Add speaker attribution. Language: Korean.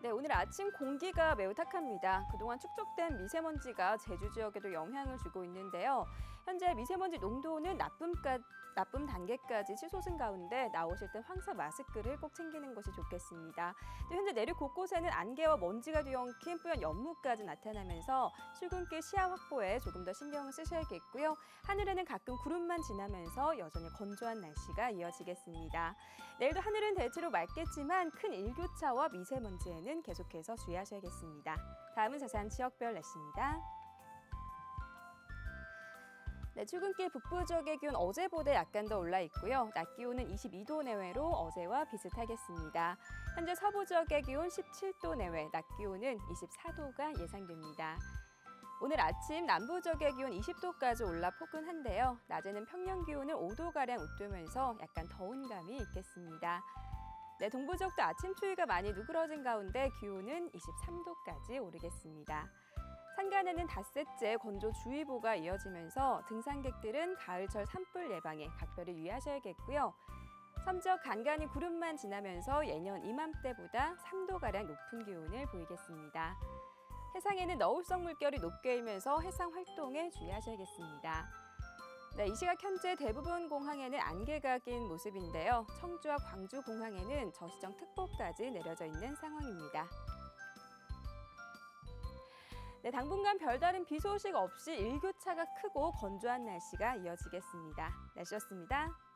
Speaker 1: 네, 오늘 아침 공기가 매우 탁합니다. 그동안 축적된 미세먼지가 제주 지역에도 영향을 주고 있는데요. 현재 미세먼지 농도는 나쁨 단계까지 치솟은 가운데 나오실 때 황사 마스크를 꼭 챙기는 것이 좋겠습니다. 또 현재 내륙 곳곳에는 안개와 먼지가 뒤엉킨 뿌연 연무까지 나타나면서 출근길 시야 확보에 조금 더 신경을 쓰셔야겠고요. 하늘에는 가끔 구름만 지나면서 여전히 건조한 날씨가 이어지겠습니다. 내일도 하늘은 대체로 맑겠지만 큰 일교차와 미세먼지에는 계속해서 주의하셔야겠습니다. 다음은 자세한 지역별 날씨입니다. 네, 출근길 북부 지역의 기온 어제보다 약간 더 올라 있고요. 낮 기온은 22도 내외로 어제와 비슷하겠습니다. 현재 서부 지역의 기온 17도 내외, 낮 기온은 24도가 예상됩니다. 오늘 아침 남부 지역의 기온 20도까지 올라 포근한데요. 낮에는 평년 기온을 5도가량 웃도면서 약간 더운 감이 있겠습니다. 네, 동부 지역도 아침 추위가 많이 누그러진 가운데 기온은 23도까지 오르겠습니다. 산간에는 닷새째 건조주의보가 이어지면서 등산객들은 가을철 산불 예방에 각별히 유의하셔야겠고요. 섬지역 간간히 구름만 지나면서 예년 이맘때보다 3도가량 높은 기온을 보이겠습니다. 해상에는 너울성 물결이 높게 일면서 해상 활동에 주의하셔야겠습니다. 네, 이 시각 현재 대부분 공항에는 안개가 낀 모습인데요. 청주와 광주 공항에는 저시정특보까지 내려져 있는 상황입니다. 네, 당분간 별다른 비 소식 없이 일교차가 크고 건조한 날씨가 이어지겠습니다. 날씨였습니다.